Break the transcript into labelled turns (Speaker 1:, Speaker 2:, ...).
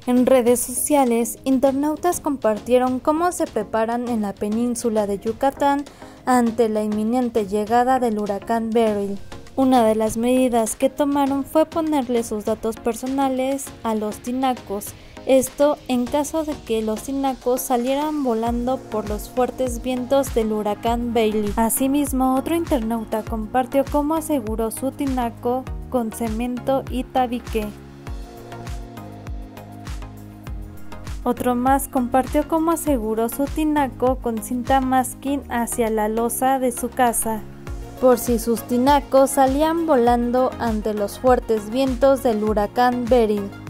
Speaker 1: En redes sociales, internautas compartieron cómo se preparan en la península de Yucatán ante la inminente llegada del huracán Beryl. Una de las medidas que tomaron fue ponerle sus datos personales a los tinacos, esto en caso de que los tinacos salieran volando por los fuertes vientos del huracán Beryl. Asimismo, otro internauta compartió cómo aseguró su tinaco con cemento y tabique. Otro más compartió cómo aseguró su tinaco con cinta masking hacia la losa de su casa, por si sus tinacos salían volando ante los fuertes vientos del huracán Beryl.